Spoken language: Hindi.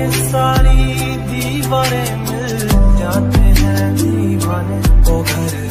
सारी दीवारें मिल जाते हैं दीवाने, वो घर